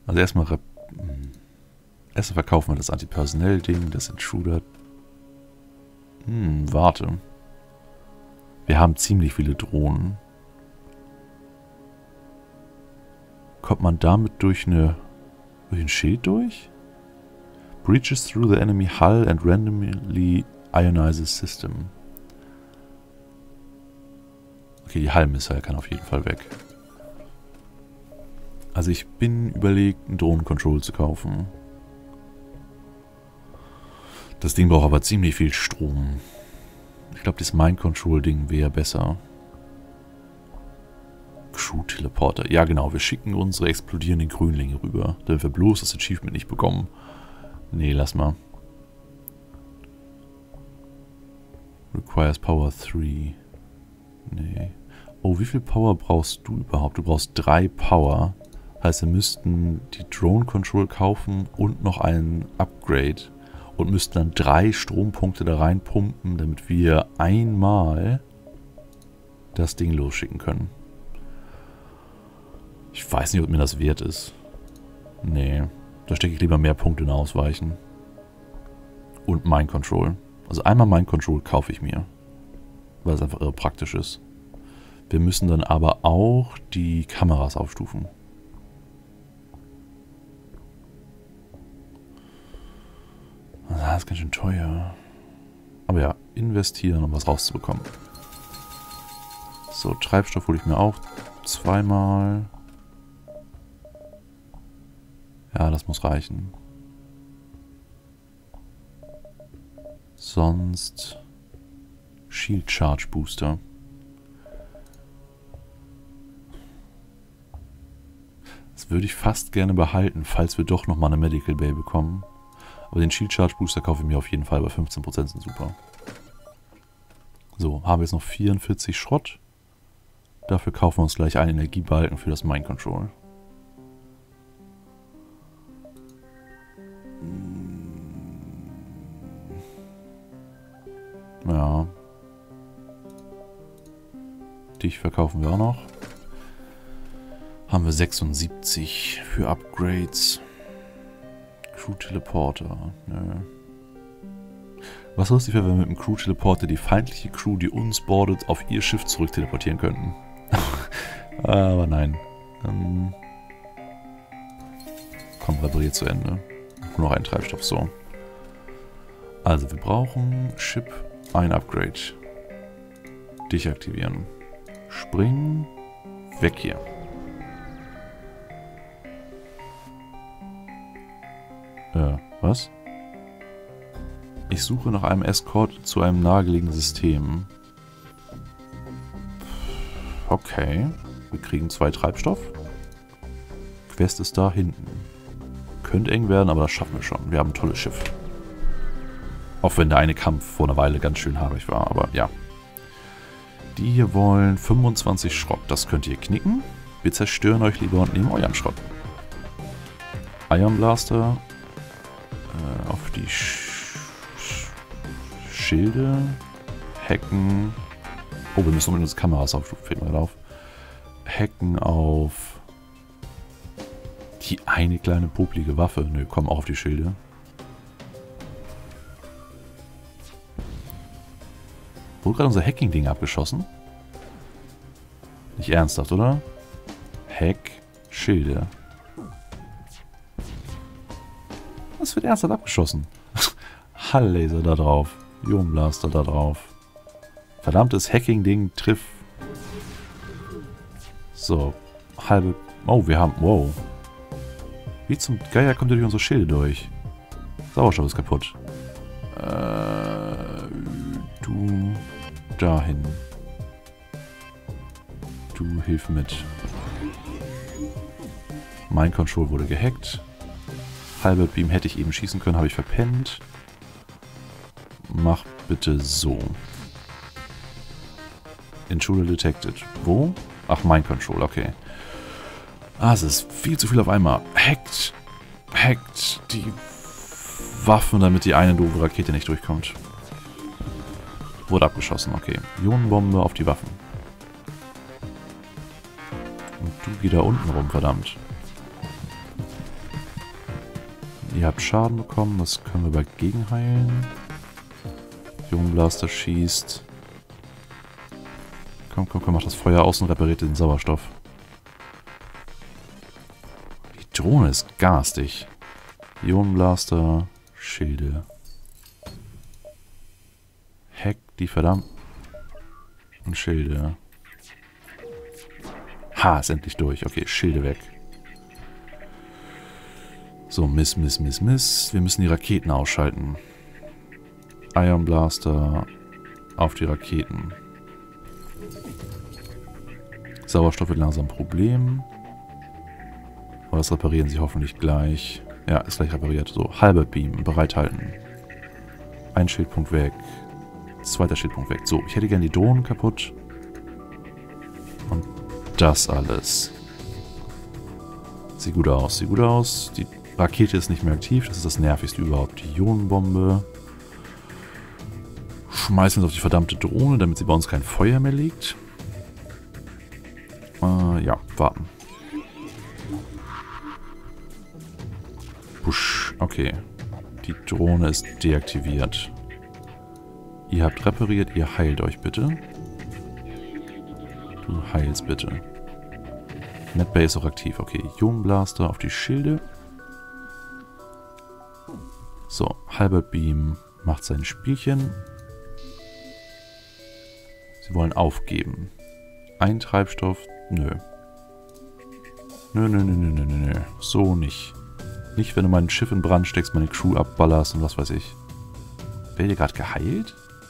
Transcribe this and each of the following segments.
Also erstmal verkaufen wir das Antipersonell-Ding, das Intruder. Warte. Wir haben ziemlich viele Drohnen. Kommt man damit durch ein Schild durch? Breaches through the enemy hull and randomly ionizes system. Okay, die Hull-Missile kann auf jeden Fall weg. Also ich bin überlegt, einen Drohnen-Control zu kaufen. Das Ding braucht aber ziemlich viel Strom. Ich glaube, das Mind-Control-Ding wäre besser. Crew-Teleporter. Ja genau, wir schicken unsere explodierenden Grünlinge rüber. Damit wir bloß das Achievement nicht bekommen. Nee, lass mal. Requires Power 3. Nee. Oh, wie viel Power brauchst du überhaupt? Du brauchst 3 Power. Heißt, wir müssten die Drone Control kaufen und noch einen Upgrade. Und müssten dann 3 Strompunkte da reinpumpen, damit wir einmal das Ding losschicken können. Ich weiß nicht, ob mir das wert ist. Nee. Da stecke ich lieber mehr Punkte in Ausweichen. Und Mind Control. Also einmal Mind Control kaufe ich mir. Weil es einfach irre praktisch ist. Wir müssen dann aber auch die Kameras aufstufen. Das ist ganz schön teuer. Aber ja, investieren, um was rauszubekommen. So, Treibstoff hole ich mir auch zweimal. Ja, das muss reichen. Sonst Shield Charge Booster. Das würde ich fast gerne behalten, falls wir doch nochmal eine Medical Bay bekommen. Aber den Shield Charge Booster kaufe ich mir auf jeden Fall, bei 15% sind super. So, haben wir jetzt noch 44 Schrott. Dafür kaufen wir uns gleich einen Energiebalken für das Mind Control. Ja. Dich verkaufen wir auch noch. Haben wir 76 für Upgrades. Crew-Teleporter. Nö. Was lustig wäre, wenn wir mit dem Crew-Teleporter die feindliche Crew, die uns boardet, auf ihr Schiff zurück teleportieren könnten. Aber nein. Komm, repariert zu Ende. Nur noch ein Treibstoff, so. Also, wir brauchen Ship, ein Upgrade. Dich aktivieren. Springen. Weg hier. Was? Ich suche nach einem Escort zu einem nahegelegenen System. Okay. Wir kriegen 2 Treibstoff. Quest ist da hinten. Könnte eng werden, aber das schaffen wir schon. Wir haben ein tolles Schiff. Auch wenn der eine Kampf vor einer Weile ganz schön haarig war, aber ja. Die hier wollen 25 Schrott. Das könnt ihr knicken. Wir zerstören euch lieber und nehmen euren Schrott. Iron Blaster. Auf die Schilde. Hacken. Oh, wir müssen unbedingt unsere Kameras aufrufen. Fällt mir auf. Hacken auf die eine kleine poplige Waffe. Nö, komm auch auf die Schilde. Wurde gerade unser Hacking-Ding abgeschossen? Nicht ernsthaft, oder? Hack, Schilde. Das wird ernsthaft abgeschossen. Hall-Laser da drauf. Ionenblaster da drauf. Verdammtes Hacking-Ding trifft. So. Halbe. Oh, wir haben. Wow. Wie zum Geier kommt ihr durch unsere Schilde durch? Sauerstoff ist kaputt. Du. Dahin. Du hilf mit. Mein Control wurde gehackt. Halbe Beam hätte ich eben schießen können, habe ich verpennt. Mach bitte so. Intruder detected. Wo? Ach, Mind Control, okay. Ah, es ist viel zu viel auf einmal. Hackt. Hackt die Waffen, damit die eine doofe Rakete nicht durchkommt. Wurde abgeschossen, okay. Ionenbombe auf die Waffen. Und du geh da unten rum, verdammt. Ihr habt Schaden bekommen, das können wir bald gegenheilen. Ionenblaster schießt. Komm, komm, komm, mach das Feuer aus und repariert den Sauerstoff. Die Drohne ist garstig. Ionenblaster, Schilde. Hack die verdammten Schilde. Ha, ist endlich durch. Okay, Schilde weg. So, Miss. Wir müssen die Raketen ausschalten. Ion Blaster auf die Raketen. Sauerstoff wird langsam ein Problem. Aber das reparieren sie hoffentlich gleich. Ja, ist gleich repariert. So, Halbert Beam, bereithalten. Ein Schildpunkt weg. Zweiter Schildpunkt weg. So, ich hätte gerne die Drohnen kaputt. Und das alles. Sieht gut aus, sieht gut aus. Die Rakete ist nicht mehr aktiv. Das ist das Nervigste überhaupt. Die Ionenbombe. Schmeißen wir es auf die verdammte Drohne, damit sie bei uns kein Feuer mehr legt. Ja, warten. Push. Okay. Die Drohne ist deaktiviert. Ihr habt repariert, ihr heilt euch bitte. Du heilst bitte. Medbay ist auch aktiv. Okay, Ionenblaster auf die Schilde. So, Halbert Beam macht sein Spielchen. Sie wollen aufgeben. Ein Treibstoff? Nö. Nö. So nicht. Nicht, wenn du mein Schiff in Brand steckst, meine Crew abballerst und was weiß ich. Werdet ihr gerade geheilt?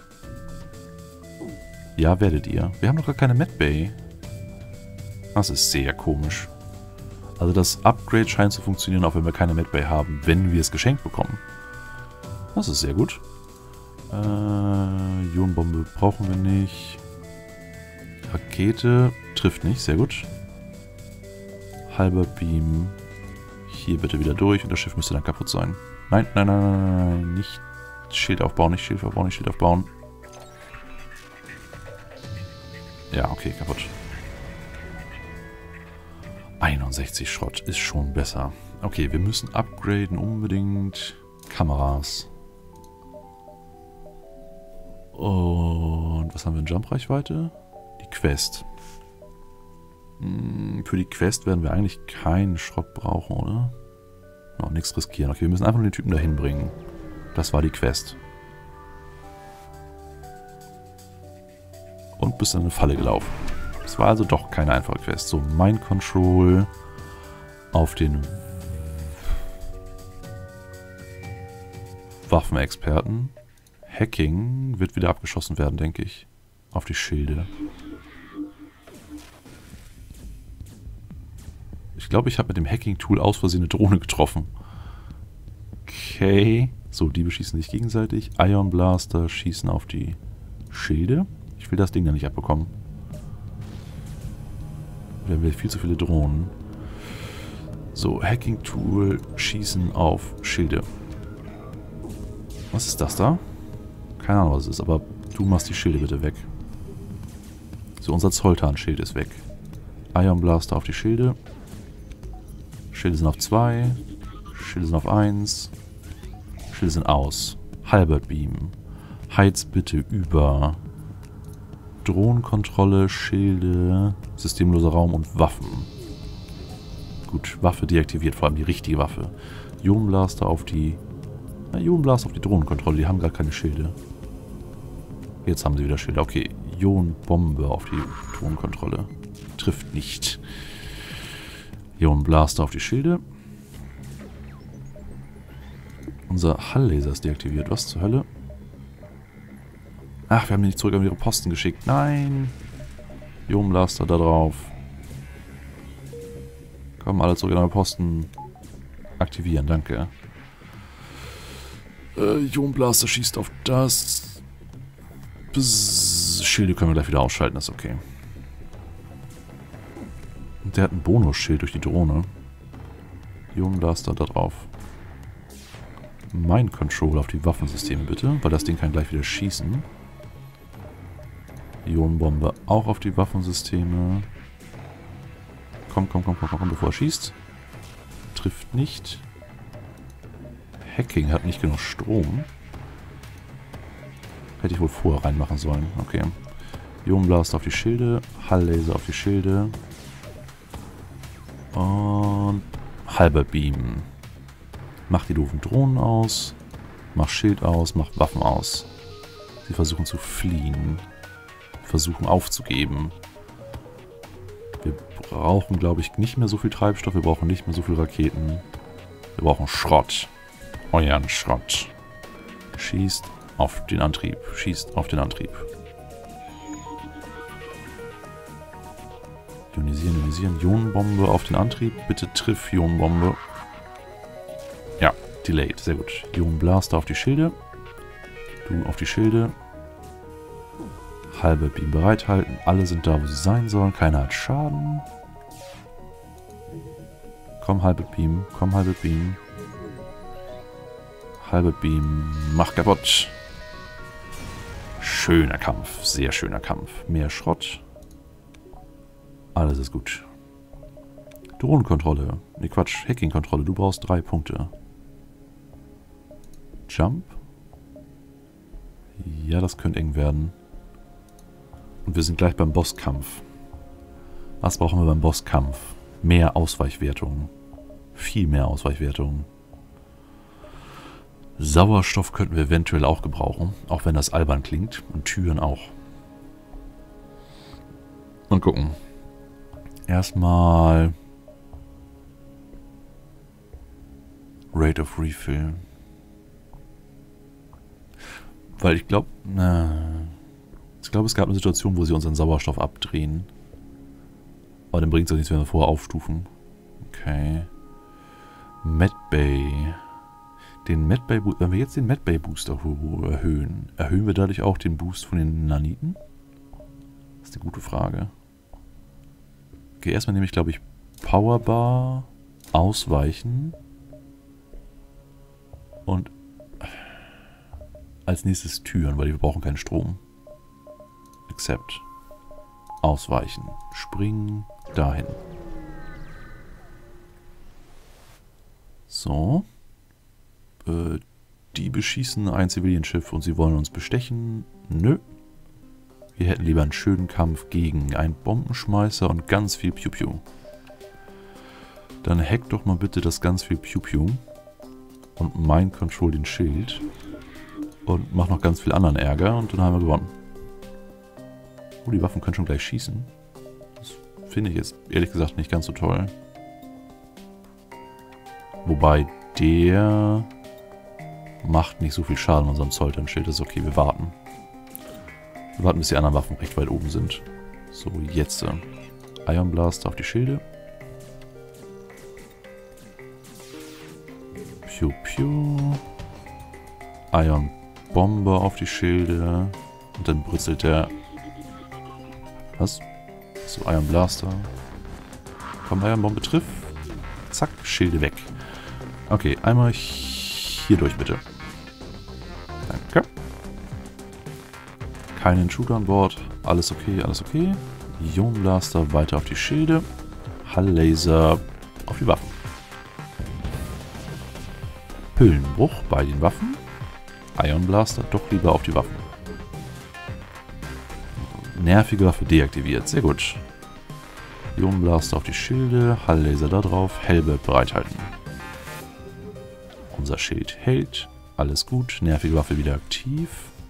Ja, werdet ihr. Wir haben doch gar keine Medbay. Das ist sehr komisch. Also das Upgrade scheint zu funktionieren, auch wenn wir keine Medbay haben, wenn wir es geschenkt bekommen. Das ist sehr gut. Ionenbombe brauchen wir nicht. Rakete trifft nicht, sehr gut. Halbert Beam. Hier bitte wieder durch und das Schiff müsste dann kaputt sein. Nein. Nicht Schild aufbauen, nicht Schild aufbauen. Ja, okay, kaputt. 61 Schrott ist schon besser. Okay, wir müssen upgraden unbedingt. Kameras. Und was haben wir in Jump-Reichweite? Die Quest. Für die Quest werden wir eigentlich keinen Schrott brauchen, oder? Noch nichts riskieren. Okay, wir müssen einfach nur den Typen dahin bringen. Das war die Quest. Und bist in eine Falle gelaufen. Das war also doch keine einfache Quest. So, Mind Control auf den Waffenexperten. Hacking wird wieder abgeschossen werden, denke ich. Auf die Schilde. Ich glaube, ich habe mit dem Hacking-Tool aus Versehen eine Drohne getroffen. Okay. So, die beschießen sich gegenseitig. Ion Blaster schießen auf die Schilde. Ich will das Ding da nicht abbekommen. Wir haben viel zu viele Drohnen. So, Hacking-Tool schießen auf Schilde. Was ist das da? Keine Ahnung, was es ist, aber du machst die Schilde bitte weg. So, unser Zoltan-Schild ist weg. Ion Blaster auf die Schilde. Schilde sind auf 2. Schilde sind auf 1. Schilde sind aus. Halbert Beam. Heiz bitte über. Drohnenkontrolle, Schilde, systemloser Raum und Waffen. Gut, Waffe deaktiviert, vor allem die richtige Waffe. Ionenblaster auf die... Ionenblaster auf die Drohnenkontrolle, die haben gar keine Schilde. Jetzt haben sie wieder Schilde. Okay, Ionenbombe auf die Drohnenkontrolle. Trifft nicht. Ionenblaster auf die Schilde. Unser Halllaser ist deaktiviert. Was zur Hölle? Ach, wir haben die nicht zurück an ihre Posten geschickt. Nein. Ionenblaster da drauf. Kommen alle zurück an eure Posten. Aktivieren, danke. Ionenblaster schießt auf das. Schilde können wir gleich wieder ausschalten, ist okay. Und der hat ein Bonusschild durch die Drohne. Ionenblaster da drauf. Mind Control auf die Waffensysteme bitte, weil das Ding kann gleich wieder schießen. Ionenbombe auch auf die Waffensysteme. Komm, bevor er schießt. Trifft nicht. Hacking hat nicht genug Strom. Hätte ich wohl vorher reinmachen sollen. Okay. Ionenblaster auf die Schilde. Halllaser auf die Schilde. Und halber Beam. Mach die doofen Drohnen aus. Mach Schild aus. Mach Waffen aus. Sie versuchen zu fliehen. Versuchen aufzugeben. Wir brauchen, glaube ich, nicht mehr so viel Treibstoff. Wir brauchen nicht mehr so viel Raketen. Wir brauchen Schrott. Euren Schrott. Schießt auf den Antrieb. Schießt auf den Antrieb. Ionisieren, ionisieren. Ionenbombe auf den Antrieb. Bitte triff Ionenbombe. Ja, delayed. Sehr gut. Ionenblaster auf die Schilde. Du auf die Schilde. Halbe Beam bereithalten. Alle sind da, wo sie sein sollen. Keiner hat Schaden. Komm, halbe Beam. Komm, halbe Beam. Halbe Beam. Mach kaputt. Schöner Kampf. Sehr schöner Kampf. Mehr Schrott. Alles ist gut. Drohnenkontrolle. Ne, Quatsch. Hacking-Kontrolle. Du brauchst 3 Punkte. Jump. Ja, das könnte eng werden. Und wir sind gleich beim Bosskampf. Was brauchen wir beim Bosskampf? Mehr Ausweichwertung. Viel mehr Ausweichwertung. Sauerstoff könnten wir eventuell auch gebrauchen. Auch wenn das albern klingt. Und Türen auch. Und gucken. Erstmal Rate of Refill. Weil ich glaube, es gab eine Situation, wo sie unseren Sauerstoff abdrehen. Aber dann bringt es auch nichts, wenn wir vorher aufstufen. Okay. Medbay. Wenn wir jetzt den Medbay Booster erhöhen, erhöhen wir dadurch auch den Boost von den Naniten? Das ist eine gute Frage. Okay, erstmal nehme ich, glaube ich, Powerbar, Ausweichen und als nächstes Türen, weil wir brauchen keinen Strom. Accept. Ausweichen. Springen. Dahin. So. Die beschießen ein Zivilenschiff und sie wollen uns bestechen. Nö. Wir hätten lieber einen schönen Kampf gegen einen Bombenschmeißer und ganz viel Piu-Piu. Dann hack doch mal bitte das ganz viel Piu-Piu und Mind Control den Schild und mach noch ganz viel anderen Ärger und dann haben wir gewonnen. Oh, die Waffen können schon gleich schießen. Das finde ich jetzt ehrlich gesagt nicht ganz so toll. Wobei der macht nicht so viel Schaden an unserem Zolternschild. Das ist okay, wir warten. Wir warten, bis die anderen Waffen recht weit oben sind. So, jetzt. Ion Blaster auf die Schilde. Piu Piu. Ion Bombe auf die Schilde. Und dann britzelt der... Was? So, Ion Blaster. Komm, Ion Bombe trifft. Zack, Schilde weg. Okay, einmal hier durch, bitte. Danke. Keinen Shooter an Bord. Alles okay, alles okay. Ionenblaster weiter auf die Schilde. Halllaser auf die Waffen. Hüllenbruch bei den Waffen. Ionenblaster doch lieber auf die Waffen. Nervige Waffe deaktiviert. Sehr gut. Ionenblaster auf die Schilde. Halllaser da drauf. Hellbird bereithalten. Unser Schild hält. Alles gut. Nervige Waffe wieder aktiv.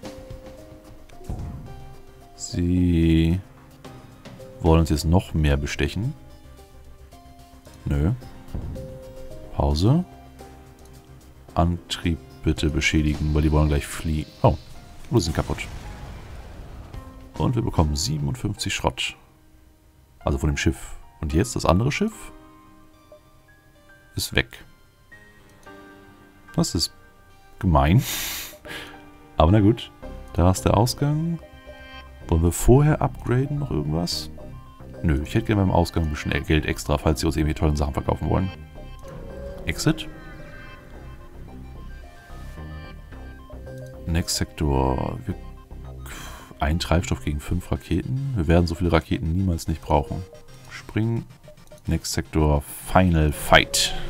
Sie wollen uns jetzt noch mehr bestechen. Nö. Pause. Antrieb bitte beschädigen, weil die wollen gleich fliehen. Oh, wir sind kaputt. Und wir bekommen 57 Schrott. Also von dem Schiff. Und jetzt das andere Schiff ist weg. Das ist gemein. Aber na gut. Da ist der Ausgang. Wollen wir vorher upgraden noch irgendwas? Nö, ich hätte gerne beim Ausgang ein bisschen Geld extra, falls sie uns irgendwie tollen Sachen verkaufen wollen. Exit. Next Sektor. Ein Treibstoff gegen 5 Raketen. Wir werden so viele Raketen niemals nicht brauchen. Springen. Next Sektor. Final Fight.